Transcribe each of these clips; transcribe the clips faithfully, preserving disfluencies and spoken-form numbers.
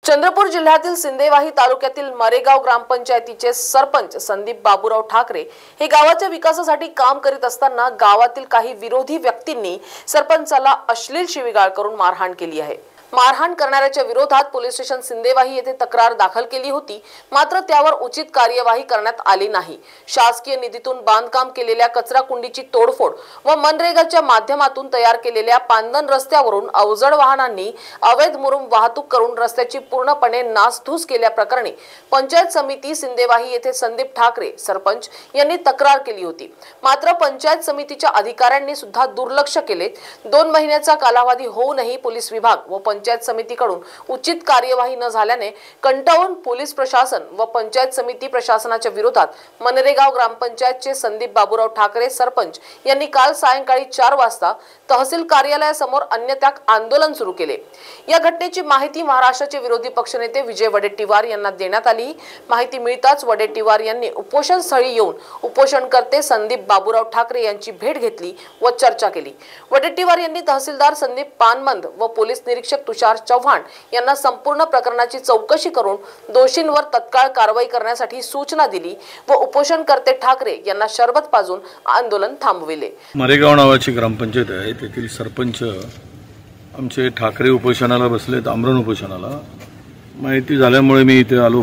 चंद्रपूर जिल्ह्यातील सिंदेवाही तालुक्यातील मरेगाव ग्रामपंचायतीचे सरपंच संदीप बाबूराव ठाकरे हे गावाच्या विकासासाठी काम करीत असताना गावातील काही विरोधी व्यक्तींनी सरपंचाला अश्लील शिवीगाळ करून मारहाण केली आहे। मारहाण करणाऱ्याच्या विरोधात पोलीस स्टेशन सिंदेवाही येथे तक्रार दाखल केली होती, मात्र त्यावर उचित कार्यवाही करण्यात आली नाही। शासकीय निधीतून बांधकाम केलेल्या कचरा कुंडीची तोडफोड व मनरेगाच्या माध्यमातून तयार केलेल्या पांदन रस्त्यावरून अवजड वाहनांनी अवैध मुरुम वाहतूक करून रस्त्याची पूर्णपणे नासधूस केल्याप्रकरणी पंचायत समिती सिंदेवाही येथे संदीप ठाकरे सरपंच यांनी तक्रार केली होती। मात्र पंचायत समितीच्या अधिकाऱ्यांनी सुद्धा दुर्लक्ष केले। दोन महिन्याचा कालावधी होऊनही पोलीस विभाग व पंचायत समितीकडून उचित कार्यवाही न झाल्याने कंटाळून पोलीस प्रशासन व पंचायत समिती प्रशासनाच्या विरोधात मनरेगाव ग्रामपंचायतचे संदीप बाबूराव ठाकरे सरपंच यांनी काल सायंकाळी चार वाजता तहसील कार्यालयासमोर अन्नत्याग आंदोलन सुरू केले। या घटनेची माहिती महाराष्ट्राचे विरोधी पक्षनेते विजय वडेट्टीवार यांना देण्यात आली। माहिती मिळताच वडेट्टीवार यांनी उपोषण स्थळी येऊन उपोषणकर्ते संदीप बाबूराव ठाकरे यांची भेट घेतली व चर्चा केली। वडेट्टीवार यांनी तहसीलदार संदीप पानमंद व पोलीस निरीक्षक तुषार चव्हाण यांना संपूर्ण प्रकरणाची चौकशी करून दोषींवर तत्काळ कारवाई करण्यासाठी सूचना दिली व उपोषणकर्ते ठाकरे यांना शरबत पाजून आंदोलन थांबविले। मरेगाव नावाची ग्रामपंचायत आहे, तेथील सरपंच आमचे ठाकरे उपोषणाला बसलेत, आमरण उपोषणाला। माहिती झाल्यामुळे मी इथे आलो।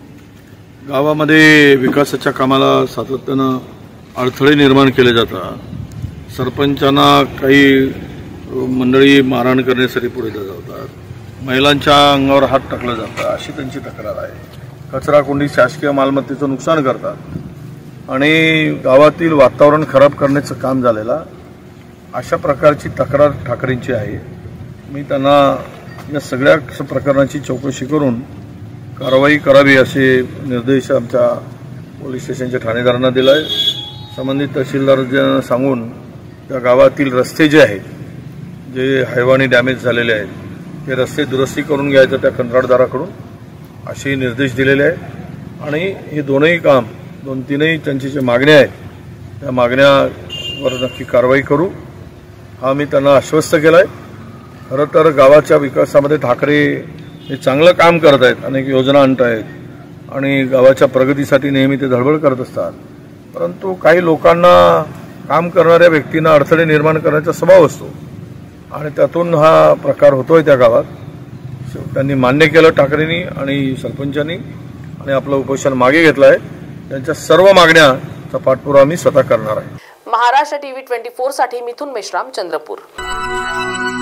गावामध्ये विकासाच्या कामाला सातत्यानं अडथळे निर्माण केले जातात। सरपंचांना काही मंडळी मारहाण करण्यासाठी पुढे जातात, महिलांच्या अंगावर हात टाकला जातात, अशी त्यांची तक्रार आहे। कचरा कुंडी शासकीय मालमत्तेचं नुकसान करतात आणि गावातील वातावरण खराब करण्याचं काम झालेलं, अशा प्रकारची तक्रार ठाकरेंची आहे। मी त्यांना या सगळ्या प्रकरणाची चौकशी करून कारवाई करावी असे निर्देश आमच्या पोलीस स्टेशनच्या ठाणेदारांना दिला आहे। संबंधित तहसीलदारांना सांगून त्या गावातील रस्ते जे आहेत, जे हैवानी डॅमेज झालेले आहेत, ते रस्ते दुरुस्ती करून घ्यायचं त्या कंत्राटदाराकडून असे निर्देश दिलेले आहेत। आणि हे दोनही काम दोन तीनही त्यांची जे मागण्या आहेत, त्या मागण्यावर नक्की कारवाई करू हा मी त्यांना आश्वस्त केला आहे। खरं तर गावाच्या विकासामध्ये ठाकरे हे चांगलं काम करत आहेत, अनेक योजना आणत आहेत आणि गावाच्या प्रगतीसाठी नेहमी ते धडपड करत असतात, परंतु काही लोकांना काम करणाऱ्या व्यक्तींना अडथळे निर्माण करण्याचा स्वभाव असतो आणि त्यातून हा प्रकार होतोय त्या गावात। त्यांनी मान्य केलं ठाकरेंनी आणि सरपंचांनी आणि आपलं उपोषण मागे घेतलं आहे। त्यांच्या सर्व मागण्याचा पाठपुरावा मी स्वतः करणार आहे। महाराष्ट्र टीव्ही चोवीस साठी मिथुन मेश्राम, चंद्रपूर।